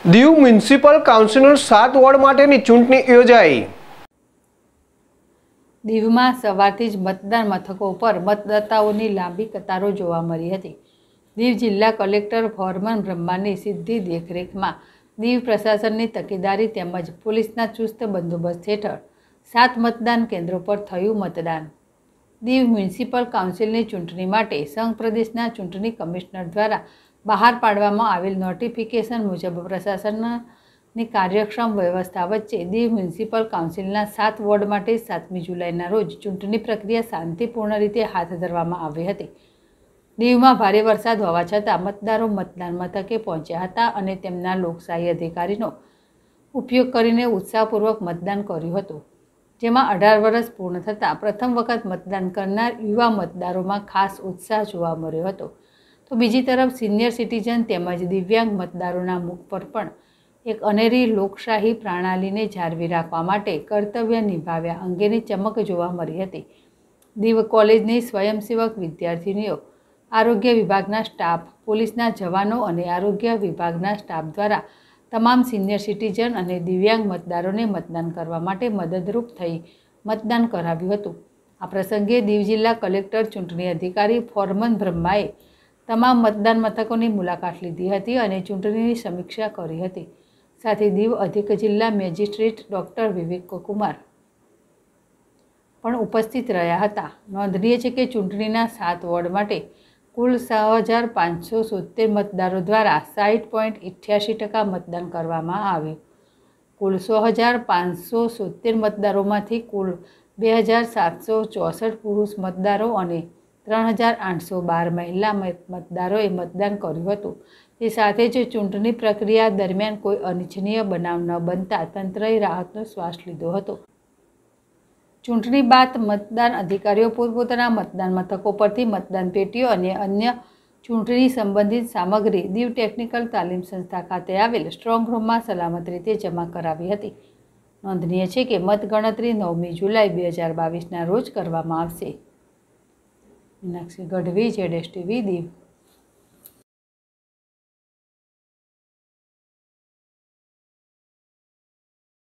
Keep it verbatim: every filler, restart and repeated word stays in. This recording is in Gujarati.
દીવ મ્યુનિસિપલ કાઉન્સિલર સાત વોર્ડ માટેની ચૂંટણી યોજાઈ। દીવમાં સવારથી જ મતદાન મથકો પર મતદાતાઓની લાંબી કતારો જોવા મળી હતી। દીવ જિલ્લા કલેક્ટર ફોરમન બ્રહ્માની સીધી દેખરેખમાં દીવ પ્રશાસનની તકેદારી તેમજ પોલીસના ચુસ્ત બંદોબસ્ત હેઠળ સાત મતદાન કેન્દ્રો પર થયું મતદાન। દીવ મ્યુનિસિપલ કાઉન્સિલની ચૂંટણી માટે સંઘ પ્રદેશના ચૂંટણી કમિશનર દ્વારા બહાર પાડવામાં આવેલ નોટિફિકેશન મુજબ પ્રશાસનની કાર્યક્ષમ વ્યવસ્થા વચ્ચે દીવ મ્યુનિસિપલ કાઉન્સિલના સાત વોર્ડ માટે સાતમી જુલાઈના રોજ ચૂંટણી પ્રક્રિયા શાંતિપૂર્ણ રીતે હાથ ધરવામાં આવી હતી। દીવમાં ભારે વરસાદ હોવા છતાં મતદારો મતદાન મથકે પહોંચ્યા હતા અને તેમના લોકશાહી અધિકારીનો ઉપયોગ કરીને ઉત્સાહપૂર્વક મતદાન કર્યું હતું, જેમાં અઢાર વર્ષ પૂર્ણ થતાં પ્રથમ વખત મતદાન કરનાર યુવા મતદારોમાં ખાસ ઉત્સાહ જોવા મળ્યો હતો। તો બીજી તરફ સિનિયર સિટીઝન તેમજ દિવ્યાંગ મતદારોના મુખ પર પણ એક અનેરી લોકશાહી પ્રણાલીને જાળવી રાખવા માટે કર્તવ્ય નિભાવ્યા અંગેની ચમક જોવા મળી હતી। દીવ કોલેજની સ્વયંસેવક વિદ્યાર્થીનીઓ, આરોગ્ય વિભાગના સ્ટાફ, પોલીસના જવાનો અને આરોગ્ય વિભાગના સ્ટાફ દ્વારા તમામ સિનિયર સિટીઝન અને દિવ્યાંગ મતદારોને મતદાન કરવા માટે મદદરૂપ થઈ મતદાન કરાવ્યું હતું। આ પ્રસંગે દીવ જિલ્લા કલેક્ટર ચૂંટણી અધિકારી ફોરમન બ્રહ્માએ તમામ મતદાન મથકોની મુલાકાત લીધી હતી અને ચૂંટણીની સમીક્ષા કરી હતી। સાથે દીવ અધિક જિલ્લા મેજિસ્ટ્રેટ ડૉક્ટર વિવેક કુમાર પણ ઉપસ્થિત રહ્યા હતા। નોંધનીય છે કે ચૂંટણીના સાત વોર્ડ માટે કુલ છ હજાર પાંચસો સોતેર મતદારો દ્વારા સાઠ પોઈન્ટ અઠ્યાસી ટકા મતદાન કરવામાં આવ્યું। કુલ સો હજાર પાંચસો સોતેર મતદારોમાંથી કુલ બે હજાર સાતસો ચોસઠ પુરુષ મતદારો અને ત્રણ હજાર આઠસો બાર મહિલા મતદારોએ મતદાન કર્યું હતું। તે સાથે જ ચૂંટણી પ્રક્રિયા દરમિયાન કોઈ અનિચ્છનીય બનાવ ન બનતા તંત્રએ રાહતનો શ્વાસ લીધો હતો। ચૂંટણી બાદ મતદાન અધિકારીઓ પોતપોતાના મતદાન મથકો પરથી મતદાન પેટીઓ અને અન્ય ચૂંટણી સંબંધિત સામગ્રી દીવ ટેકનિકલ તાલીમ સંસ્થા ખાતે આવેલ સ્ટ્રોંગ રૂમમાં સલામત રીતે જમા કરાવી હતી। નોંધનીય છે કે મતગણતરી નવમી જુલાઈ બે હજાર બાવીસના રોજ કરવામાં આવશે। મીનાક્ષી ગઢવી, જેડેશ ટીવી, દીવ।